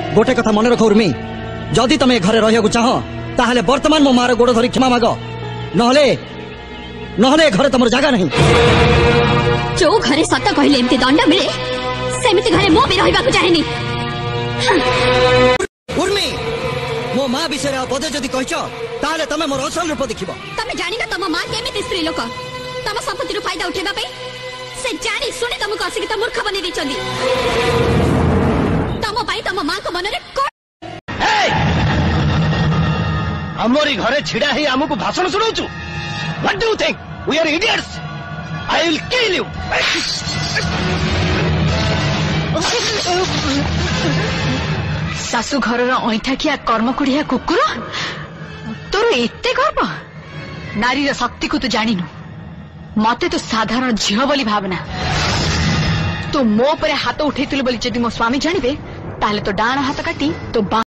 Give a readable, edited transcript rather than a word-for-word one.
गोटे कथा मन रख उर्मी, जदि तुम घरे रहिया चाह ताहले वर्तमान मो मार गोड़ धरी क्षमा माग, नहले घरे तुम जगह नहीं। जो घरे सत कहले एमती दंड मिले सेमिति घरे मो भी रहिबा को चाहेनी। उर्मी, मो माँ विषय पदे जदि कहछ ताहले तमे मोर असल रूप देखिबो। तमे जानि ना तम माँ केमिति स्त्री लोक तम संपत्ति रो फायदा उठेबा पे से जानि सुनि तमको आसिक त मूर्ख बने दैछन्दी। तम पाई तम माँ को मनरे हमरी घरे छिड़ा ही हमको भाषण सुनाउछु। What do you think we are idiots? I will kill you. सासु घर ऐठा किया कर्म कुड़िया कुकुर तोर एते गर्व? नारी शक्ति को तू जानिनु, मते तो साधारण झील बोली भावना। तू मो पर हाथ उठेइथिलु बोली जदि मो स्वामी जानिबे ताहले तो डाण हाथ काटी तो